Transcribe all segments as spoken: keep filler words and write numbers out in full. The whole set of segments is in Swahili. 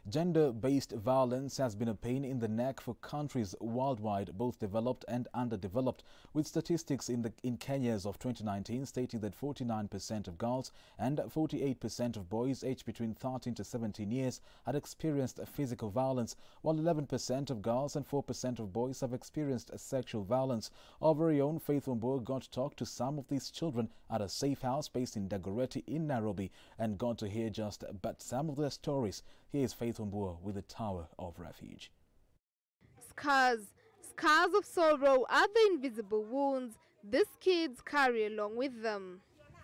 Gender-based violence has been a pain in the neck for countries worldwide, both developed and underdeveloped, with statistics in, the, in Kenya's of twenty nineteen stating that forty-nine percent of girls and forty-eight percent of boys aged between thirteen to seventeen years had experienced physical violence, while eleven percent of girls and four percent of boys have experienced sexual violence. Our very own Faith Wambua got to talk to some of these children at a safe house based in Dagoretti in Nairobi and got to hear just but some of their stories. Here is Faith Wambua with the Tower of Refuge. Scars. Scars of sorrow are the invisible wounds these kids carry along with them.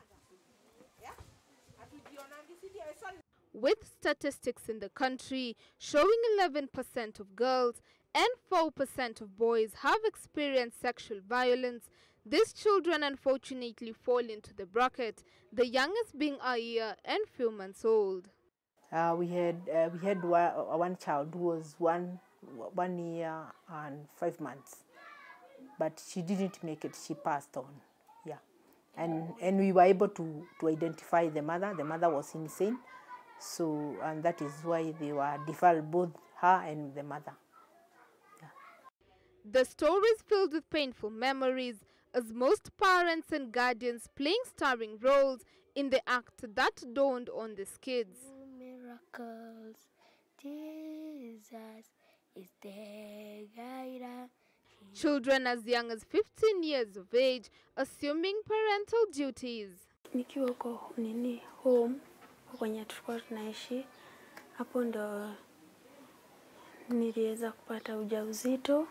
With statistics in the country showing eleven percent of girls and four percent of boys have experienced sexual violence, these children unfortunately fall into the bracket, the youngest being a year and few months old. Uh, we had uh, we had one, one child who was one one year and five months, but she didn't make it. She passed on. Yeah, and and we were able to to identify the mother. The mother was insane, so and that is why they were deferred, both her and the mother. Yeah. The story is filled with painful memories, as most parents and guardians playing starring roles in the act that dawned on these kids. Miracles, Jesus is the guide. Children as young as fifteen years of age assuming parental duties. Nikiwa huko nini home kwenye tulikuwa tunaishi, hapo ndo niliweza kupata ujauzito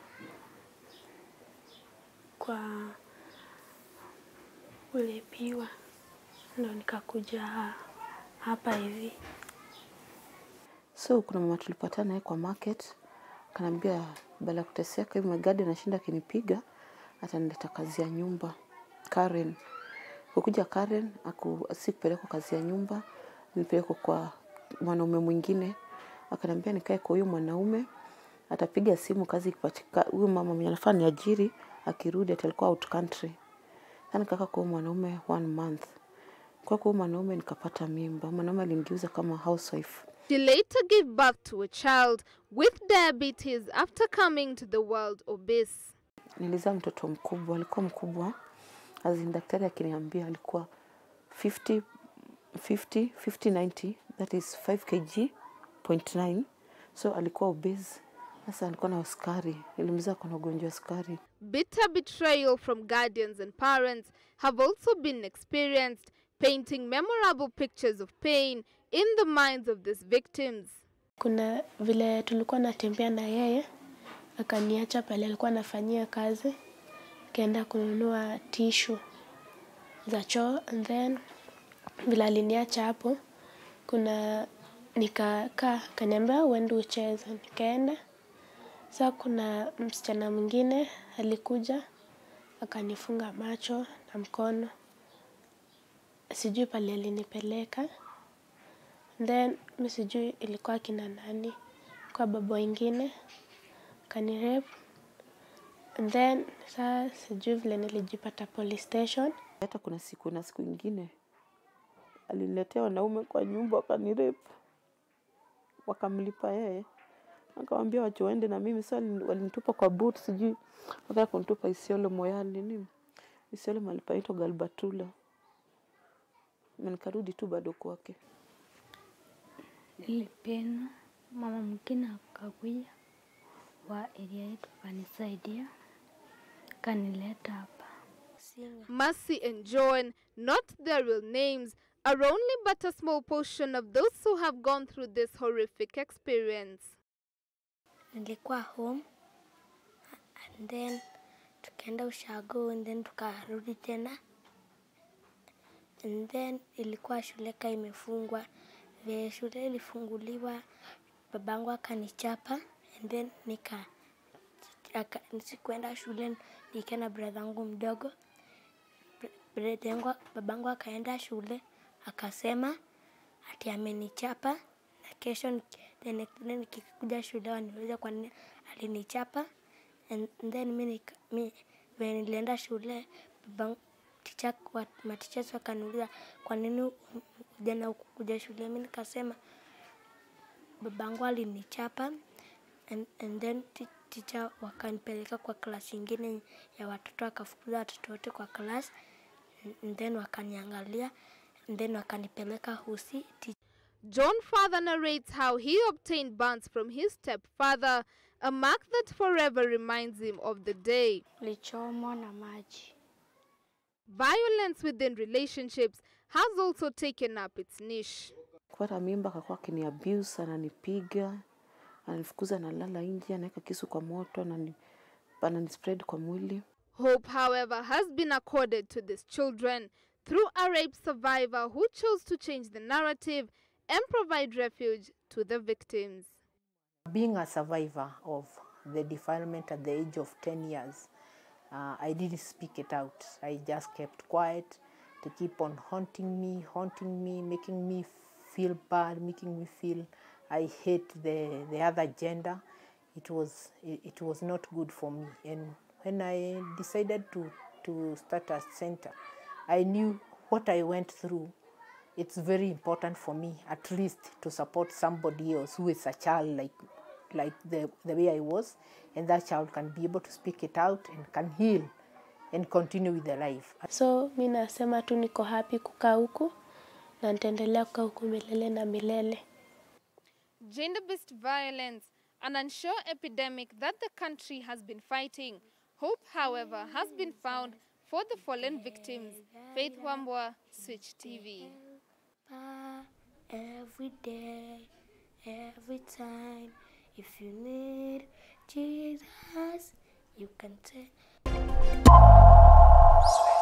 kwa ulepiwa, ndo nikakuja hapa hivi. So kuna mama tulipatana naye kwa market, kanambia bala kuteseka hivi magadi anashinda kinipiga, atanileta kazi ya nyumba. Karen. Kukuja Karen aku sikupelekwa kazi ya nyumba, nilipelekwa kwa mwanaume mwingine. Akanambia nikae kwa huyo mwanaume, atapiga simu kazi ikipatika. Huyo mama mwenye anafaa niajiri akirudi atalikuwa out country. Sasa nikakaa kwa mwanaume one month. Kwa kwa mwanaume nikapata mimba. Mwanaume alinigeuza kama housewife. She later gave birth to a child with diabetes after coming to the world obese. Nilizaa mtoto mkubwa, alikuwa mkubwa. Azin daktari akiniambia alikuwa fifty fifty ninety, that is five kilograms point nine. So alikuwa obese. Sasa alikuwa na sukari, ilimzaa kwa ugonjwa wa sukari. Bitter betrayal from guardians and parents have also been experienced, painting memorable pictures of pain in the minds of these victims. Kuna vile tulikuwa natembea na yeye, akaniacha pale alikuwa anafanyia kazi, kaenda kununua tissue za choo, and then vile aliniacha hapo, kuna nikakaa, kaniambia uende ucheze, nikaenda. Sasa kuna msichana mwingine alikuja, akanifunga macho na mkono. Sijui pale alinipeleka. Then mimi sijui ilikuwa kina nani, kwa baba wengine kanirep. And then sasa sijui vile nilijipata police station. Hata kuna siku na siku nyingine aliniletea wanaume kwa nyumba wakanirep, wakamlipa yeye. Akamwambia wacha waende na mimi. Sasa walinitupa kwa boot, sijui wakati kunitupa Isiolo Moyale nini. Isiolo malipaito Galbatula. Mimi nikarudi tu bado kwake. Nilipenda mama mwingine akakuja wa area yetu kanisaidia, kanileta hapa. Mercy and Joan, not their real names, are only but a small portion of those who have gone through this horrific experience. Nilikuwa home, and then tukaenda ushago, and then tukarudi tena. And then ilikuwa shule ka imefungwa. Vile shule ilifunguliwa, babangu akanichapa, and then nika nisikuenda shule, nikaenda brother wangu mdogo. Brother yangu babangu akaenda shule, akasema ati amenichapa, na kesho then nikikuja shule waniuliza kwa nini alinichapa. And then mimi mimi nilienda shule, babangu teacher kwa teachers wakaniuliza kwa nini jana ukuja shule. Mimi nikasema babangu alinichapa and, and then teacher wakanipeleka kwa klasi ingine ya watoto, akafukuza watoto wote kwa class, and then wakaniangalia, and then wakanipeleka hosi. John further narrates how he obtained burns from his stepfather, a mark that forever reminds him of the day. Lichomwa na maji. Violence within relationships has also taken up its niche. Kupata mimba akakuwa akini abuse, ananipiga, ananifukuza, nalala nje, anaweka kisu kwa moto, anani spread kwa mwili. Hope, however, has been accorded to these children through a rape survivor who chose to change the narrative and provide refuge to the victims. Being a survivor of the defilement at the age of ten years, uh, I didn't speak it out. I just kept quiet to keep on haunting me, haunting me, making me feel bad, making me feel I hate the, the other gender. It was, it, it was not good for me. And when I decided to, to start a center, I knew what I went through. It's very important for me, at least, to support somebody else who is a child like, like the, the way I was, and that child can be able to speak it out and can heal and continue with their life. So, mi nasema tu niko happy kukaa huku na nitaendelea kukaa huku milele na milele. Gender-based violence, an unsure epidemic that the country has been fighting. Hope, however, has been found for the fallen victims. Faith Wambua, Switch T V. Every day, every time, if you need Jesus, you can take.